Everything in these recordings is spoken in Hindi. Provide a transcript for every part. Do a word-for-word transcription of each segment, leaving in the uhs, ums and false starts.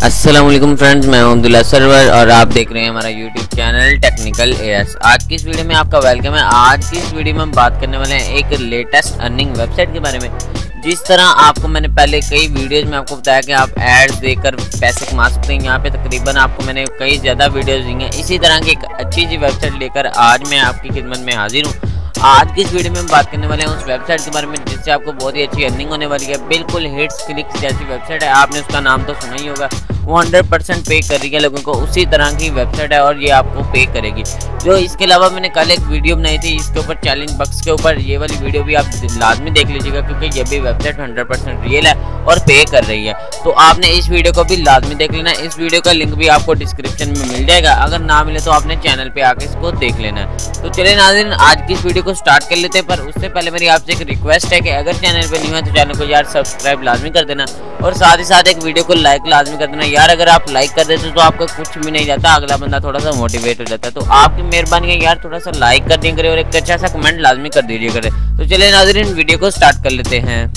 अस्सलाम वालेकुम फ्रेंड्स, मैं हूं अब्दुल्ला सरवर और आप देख रहे हैं हमारा यूट्यूब चैनल टेक्निकल एएस। आज की इस वीडियो में आपका वेलकम है। आज की इस वीडियो में हम बात करने वाले हैं एक लेटेस्ट अर्निंग वेबसाइट के बारे में। जिस तरह आपको मैंने पहले कई वीडियोस में आपको बताया कि आप एड्स देकर पैसे कमा सकते हैं, यहाँ पे तकरीबन आपको मैंने कई ज़्यादा वीडियोस दी हैं। इसी तरह की एक अच्छी सी वेबसाइट लेकर आज मैं आपकी खिदमत में हाजिर हूँ। आज की इस वीडियो में हम बात करने वाले हैं उस वेबसाइट के बारे में जिससे आपको बहुत ही अच्छी अर्निंग होने वाली है। बिल्कुल हिट्स क्लिक्स जैसी वेबसाइट है, आपने उसका नाम तो सुना ही होगा। वो हंड्रेड परसेंट पे कर रही है लोगों को, उसी तरह की वेबसाइट है और ये आपको पे करेगी। जो इसके अलावा मैंने कल एक वीडियो बनाई थी इसके ऊपर, चैलेंज बक्स के ऊपर, ये वाली वीडियो भी आप लाजमी देख लीजिएगा क्योंकि ये भी वेबसाइट हंड्रेड परसेंट रियल है और पे कर रही है। तो आपने इस वीडियो को भी लाजमी देख लेना। इस वीडियो का लिंक भी आपको डिस्क्रिप्शन में मिल जाएगा, अगर ना मिले तो आपने चैनल पे आके इसको देख लेना है। तो चलिए नाज़रीन, आज की इस वीडियो को स्टार्ट कर लेते हैं। पर उससे पहले मेरी आपसे एक रिक्वेस्ट है कि अगर चैनल पे नहीं है तो चैनल को यार सब्सक्राइब लाजमी कर देना और साथ ही साथ एक वीडियो को लाइक लाजमी कर देना। यार अगर आप लाइक कर देते तो आपका कुछ भी नहीं जाता, अगला बंदा थोड़ा सा मोटिवेट हो जाता है। तो आपकी मेहरबानी है यार, थोड़ा सा लाइक कर दिया करें और एक अच्छा सा कमेंट लाजमी कर दीजिए करें। तो चलिए नाज़रीन, वीडियो को स्टार्ट कर लेते हैं।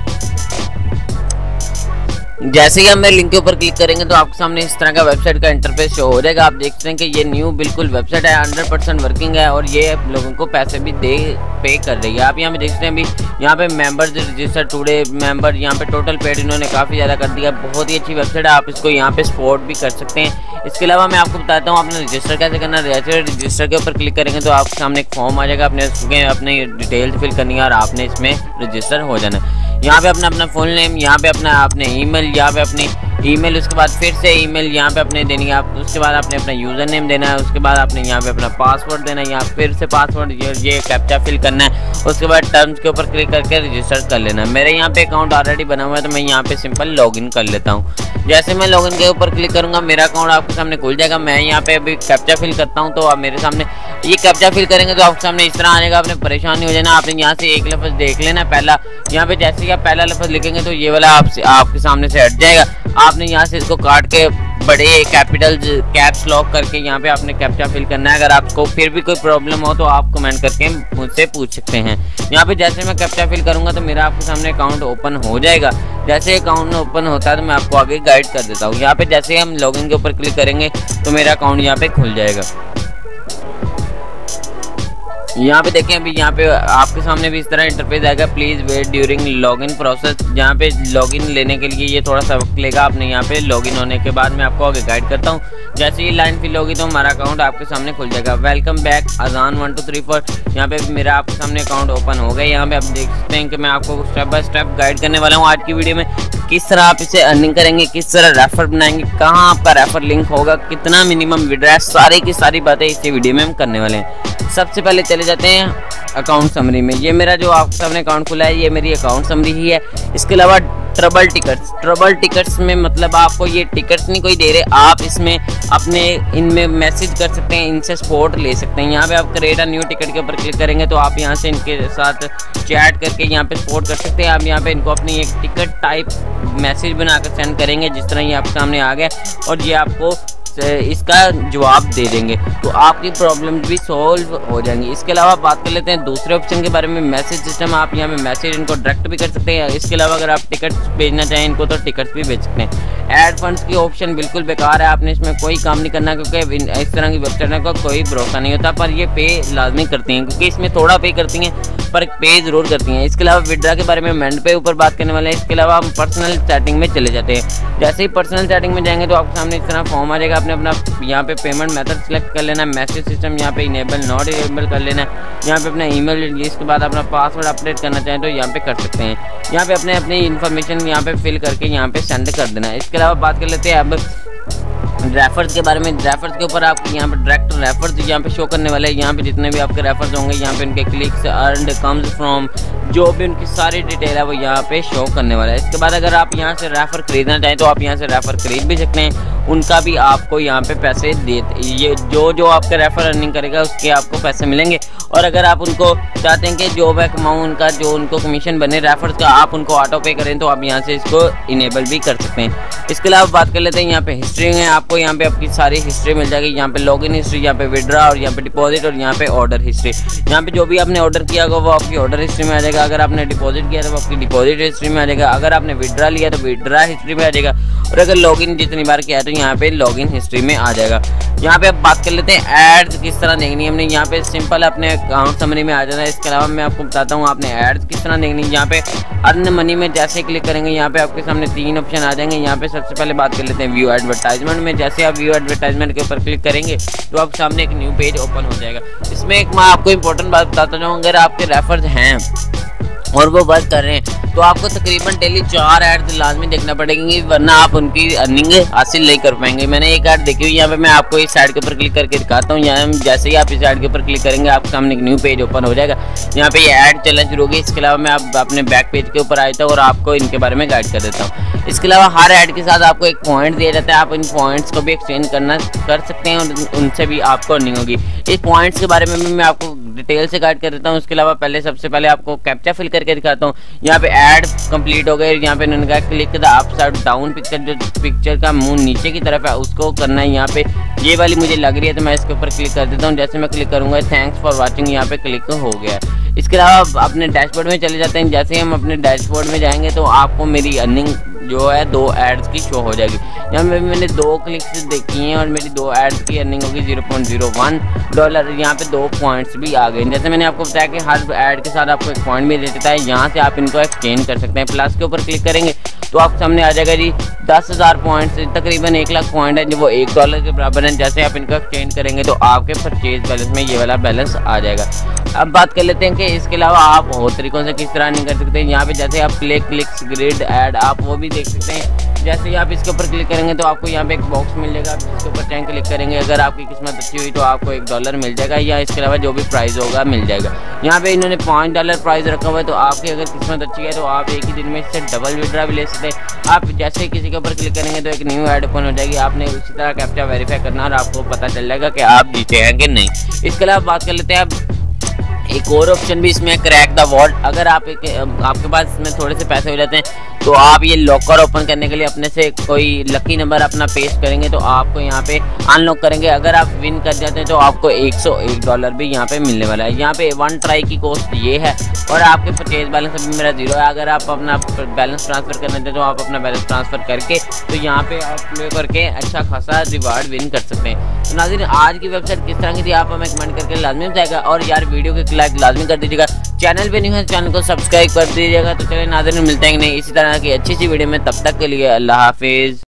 जैसे ही हम मेरे लिंक के ऊपर क्लिक करेंगे तो आपके सामने इस तरह का वेबसाइट का इंटरफेस शो हो जाएगा। आप देख सकते हैं कि ये न्यू बिल्कुल वेबसाइट है, हंड्रेड परसेंट वर्किंग है और ये लोगों को पैसे भी दे पे कर रही है। आप यहाँ पे देख सकते हैं, अभी यहाँ पे मेंबर्स रजिस्टर टुडे मेंबर, यहाँ पे टोटल पेड इन्होंने काफ़ी ज़्यादा कर दिया। बहुत ही अच्छी वेबसाइट है, आप इसको यहाँ पे सपोर्ट भी कर सकते हैं। इसके अलावा मैं आपको बताता हूँ आपने रजिस्टर कैसे करना है। रजिस्टर के ऊपर क्लिक करेंगे तो आपके सामने एक फॉर्म आ जाएगा, अपने अपने डिटेल्स फिल करनी है और आपने इसमें रजिस्टर हो जाना है। यहाँ पे अपना अपना फुल नेम, यहाँ पे अपना आपने ईमेल, यहाँ पे अपनी ईमेल, उसके बाद फिर से ईमेल यहाँ पे अपने देनी है आप, उसके बाद आपने अपना यूज़र नेम देना है, उसके बाद आपने यहाँ पे अपना पासवर्ड देना है, यहाँ फिर से पासवर्ड ये, ये कैप्चा फिल करना है। उसके बाद टर्म्स के ऊपर क्लिक करके रजिस्टर कर लेना है। मेरे यहाँ पे अकाउंट ऑलरेडी बना हुआ है तो मैं यहाँ पे सिंपल लॉगिन कर लेता हूँ। जैसे मैं लॉगिन के ऊपर क्लिक करूँगा मेरा अकाउंट आपके सामने खुल जाएगा। मैं यहाँ पे अभी कैप्चा फिल करता हूँ तो आप मेरे सामने ये कैप्चा फिल करेंगे तो आपके सामने इस तरह आ जाएगा। आपने परेशान नहीं हो जाना, आपने यहाँ से एक लफ्ज़ देख लेना पहला। यहाँ पे जैसे ही आप पहला लफ्ज़ लिखेंगे तो ये वाला आपसे आपके सामने से हट जाएगा। आपने यहाँ से इसको काट के बड़े कैपिटल कैप्स लॉक करके यहाँ पे आपने कैप्चा फिल करना है। अगर आपको फिर भी कोई प्रॉब्लम हो तो आप कमेंट करके मुझसे पूछ सकते हैं। यहाँ पे जैसे मैं कैप्चा फिल करूँगा तो मेरा आपके सामने अकाउंट ओपन हो जाएगा। जैसे अकाउंट ओपन होता है तो मैं आपको आगे गाइड कर देता हूँ। यहाँ पे जैसे हम लॉगिन के ऊपर क्लिक करेंगे तो मेरा अकाउंट यहाँ पे खुल जाएगा। यहाँ पे देखें, अभी यहाँ पे आपके सामने भी इस तरह इंटरफेस आएगा, please wait during login process. यहाँ पे लॉगिन लेने के लिए ये थोड़ा सा वक्त लेगा। आपने यहाँ पे लॉगिन होने के बाद मैं आपको आगे गाइड करता हूँ। जैसे ये लाइन फिल होगी तो हमारा अकाउंट आपके सामने खुल जाएगा। Welcome back Ajaan one two three four. यहाँ पे मेरा आपके सामने अकाउंट ओपन हो गया। यहाँ पे आप देख सकते हैं कि मैं आपको स्टेप बाय स्टेप गाइड करने वाला हूँ आज की वीडियो में। किस तरह आप इसे अर्निंग करेंगे, किस तरह रेफर बनाएंगे, कहाँ आपका रेफर लिंक होगा, कितना मिनिमम विड्रॉ, सारी की सारी बातें इसी वीडियो में हम करने वाले हैं। सबसे पहले चले जाते हैं अकाउंट समरी में। ये मेरा जो आपके सामने अकाउंट खुला है ये मेरी अकाउंट समरी ही है। इसके अलावा ट्रबल टिकट्स, ट्रबल टिकट्स में मतलब आपको ये टिकट्स नहीं कोई दे रहे, आप इसमें अपने इनमें मैसेज कर सकते हैं, इनसे सपोर्ट ले सकते हैं। यहाँ पे आप क्रिएट अ न्यू टिकट के ऊपर क्लिक करेंगे तो आप यहाँ से इनके साथ चैट करके यहाँ पे सपोर्ट कर सकते हैं। आप यहाँ पे इनको अपनी एक टिकट टाइप मैसेज बनाकर सेंड करेंगे, जिस तरह ये आपके सामने आ गया और ये आपको इसका जवाब दे देंगे तो आपकी प्रॉब्लम भी सॉल्व हो जाएंगी। इसके अलावा बात कर लेते हैं दूसरे ऑप्शन के बारे में, मैसेज सिस्टम। आप यहाँ पे मैसेज इनको डायरेक्ट भी कर सकते हैं। इसके अलावा अगर आप टिकट्स भेजना चाहें इनको तो टिकट्स भी भेज सकते हैं। ऐड फंड्स की ऑप्शन बिल्कुल बेकार है, आपने इसमें कोई काम नहीं करना क्योंकि इस तरह की वेबसाइट का कोई भरोसा नहीं होता। पर ये पे लाजमी करती हैं क्योंकि इसमें थोड़ा पे करती हैं पर पे जरूर करती हैं। इसके अलावा विड्रा के बारे में मेंड पे ऊपर बात करने वाले हैं। इसके अलावा हम पर्सनल सेटिंग में चले जाते हैं। जैसे ही पर्सनल सेटिंग में जाएंगे तो आपके सामने इस तरह फॉर्म आ जाएगा। आपने अपना यहाँ पे पेमेंट मेथड सेलेक्ट कर लेना है, मैसेज सिस्टम यहाँ पे इनेबल नॉट इनेबल कर लेना है। यहाँ पे अपना ईमेल, इसके बाद अपना पासवर्ड अपडेट करना चाहें तो यहाँ पे कर सकते हैं। यहाँ पे अपने अपनी इन्फॉर्मेशन यहाँ पे फिल करके यहाँ पे सेंड कर देना है। इसके अलावा बात कर लेते हैं अब रेफर्स के बारे में। रेफर्स के ऊपर आपको यहाँ पे डायरेक्ट रेफर्स यहाँ पे शो करने वाले हैं। यहाँ पे जितने भी आपके रेफर्स होंगे यहाँ पे उनके क्लिक्स अर्नड कम्स फ्रॉम, जो भी उनकी सारी डिटेल है वो यहाँ पे शो करने वाला है। इसके बाद अगर आप यहाँ से रेफर खरीदना चाहें तो आप यहाँ से रेफर खरीद भी सकते हैं उनका भी आपको यहाँ पे पैसे देते, ये जो जो आपका रेफर अर्निंग करेगा उसके आपको पैसे मिलेंगे। और अगर आप उनको चाहते हैं कि जो मैं कमाऊँ उनका जो उनको कमीशन बने रेफर का, आप उनको ऑटो पे करें तो आप यहाँ से इसको इनेबल भी कर सकते हैं। इसके अलावा बात कर लेते हैं यहाँ पे हिस्ट्री में, आपको यहाँ पे आपकी सारी हिस्ट्री मिल जाएगी। यहाँ पे लॉगिन हिस्ट्री, यहाँ पे विड्रा और यहाँ पे डिपॉजिट और यहाँ पे ऑर्डर हिस्ट्री। यहाँ पे जो भी आपने ऑर्डर किया होगा वो आपकी ऑर्डर हिस्ट्री में आ जाएगा। अगर आपने डिपॉजिट किया तो वो आपकी डिपॉजिट हिस्ट्री में आ जाएगा। अगर आपने विड्रा लिया तो विड्रा हिस्ट्री में आ जाएगा। और अगर लॉगिन जितनी बार किया तो यहाँ पे लॉगिन हिस्ट्री में आ जाएगा। यहाँ पे आप बात कर लेते हैं एड्स किस तरह देखनी है हमने। यहाँ पे सिंपल अपने अकाउंट समरी में आ जाना है। इसके अलावा मैं आपको बताता हूँ आपने एड्स किस तरह देखनी है। यहाँ पे अर्न मनी में जैसे क्लिक करेंगे यहाँ पे आपके सामने तीन ऑप्शन आ जाएंगे। यहाँ पे सबसे पहले बात कर लेते हैं व्यू एडवर्टाइजमेंट में। जैसे आप व्यू एडवर्टाइजमेंट के ऊपर क्लिक करेंगे तो आपके सामने एक न्यू पेज ओपन हो जाएगा। इसमें एक मैं आपको इंपॉर्टेंट बात बताता हूँ, अगर आपके रेफर्स हैं और वो वर्क कर रहे हैं तो आपको तकरीबन डेली चार एड्स लाजमी देखना पड़ेंगी, वरना आप उनकी अर्निंग हासिल नहीं कर पाएंगे। मैंने एक ऐड देखी हुई, यहाँ पे मैं आपको इस ऐड के ऊपर क्लिक करके दिखाता हूँ। यहाँ जैसे ही आप इस ऐड के ऊपर क्लिक करेंगे आपके सामने एक न्यू पेज ओपन हो जाएगा। यहाँ पे ये ऐड चलना शुरू होगी। इसके अलावा मैं आप अपने बैक पेज के ऊपर आता हूँ और आपको इनके बारे में गाइड कर देता हूँ। इसके अलावा हर ऐड के साथ आपको एक पॉइंट दिया जाता है, आप इन पॉइंट्स को भी एक्सचेंज करना कर सकते हैं और उनसे भी आपको अर्निंग होगी। इस पॉइंट्स के बारे में भी मैं आपको डिटेल से गाइड कर देता हूँ। उसके अलावा पहले सबसे पहले आपको कैप्चा फिल करके दिखाता हूँ। यहाँ पे ऐड कंप्लीट हो गए। यहाँ पे इन्होंने कहा click the upside down picture, जो पिक्चर का मुंह नीचे की तरफ है उसको करना है। यहाँ पे ये वाली मुझे लग रही है तो मैं इसके ऊपर क्लिक कर देता हूँ। जैसे मैं क्लिक करूँगा थैंक्स फॉर वॉचिंग, यहाँ पे क्लिक हो गया। इसके अलावा अपने डैशबोर्ड में चले जाते हैं। जैसे ही हम अपने डैशबोर्ड में जाएंगे तो आपको मेरी अर्निंग जो है दो एड्स की शो हो जाएगी। यहाँ पे मैंने दो क्लिक्स देखी हैं और मेरी दो एड्स की अर्निंग होगी zero point zero one dollar. यहाँ पे दो पॉइंट्स भी आ गए। जैसे मैंने आपको बताया कि हर ऐड के साथ आपको एक पॉइंट भी दे देता है। यहाँ से आप इनको एक्सचेंज कर सकते हैं। प्लस के ऊपर क्लिक करेंगे तो आपके सामने आ जाएगा जी दस हज़ार पॉइंट्स, तकरीबन एक लाख पॉइंट है जो वो एक डॉलर के बराबर है। जैसे आप इनको एक्सचेंज करेंगे तो आपके परचेज बैलेंस में ये वाला बैलेंस आ जाएगा। अब बात कर लेते हैं कि इसके अलावा आप और तरीकों से किस तरह नहीं कर सकते हैं। यहाँ पे जैसे आप प्ले क्लिक्स ग्रिड ऐड आप वो भी देख सकते हैं। जैसे ही आप इसके ऊपर क्लिक करेंगे तो आपको यहाँ पे एक बॉक्स मिल जाएगा। आप इसके ऊपर टैंक क्लिक करेंगे, अगर आपकी किस्मत अच्छी हुई तो आपको एक डॉलर मिल जाएगा, या इसके अलावा जो भी प्राइस होगा मिल जाएगा। यहाँ पे इन्होंने पाँच डॉलर प्राइस रखा हुआ है, तो आपकी अगर किस्मत अच्छी है तो आप एक ही दिन में इससे डबल विड्रा भी ले सकते हैं। आप जैसे ही किसी के ऊपर क्लिक करेंगे तो एक न्यू ऐड ओपन हो जाएगी। आपने उसी तरह कैप्चा वेरीफाई करना और आपको पता चल जाएगा कि आप जीते हैं कि नहीं। इसके अलावा बात कर लेते हैं अब एक और ऑप्शन भी इसमें क्रैक द वॉल्ट। अगर आप एक, आपके पास इसमें थोड़े से पैसे हो जाते हैं तो आप ये लॉकर ओपन करने के लिए अपने से कोई लकी नंबर अपना पेस्ट करेंगे तो आपको यहाँ पे अनलॉक करेंगे। अगर आप विन कर जाते हैं तो आपको एक सौ एक डॉलर भी यहाँ पे मिलने वाला है। यहाँ पे वन ट्राई की कॉस्ट ये है और आपके परचेज बैलेंस अभी मेरा जीरो है। अगर आप अपना बैलेंस ट्रांसफर करना चाहते हैं तो आप अपना बैलेंस ट्रांसफर करके तो यहाँ पे आप प्ले करके अच्छा खासा रिवार्ड विन कर सकते हैं। तो नाज़रीन आज की वेबसाइट किस तरह की थी आप हमें कमेंट करके लाजमी बताएगा और यार वीडियो के लाइक लाजमी कर दीजिएगा। चैनल पे नहीं है चैनल को सब्सक्राइब कर दीजिएगा। तो चलिए नाज़रीन मिलते हैं नहीं इसी तरह की अच्छी सी वीडियो में, तब तक के लिए अल्लाह हाफिज़।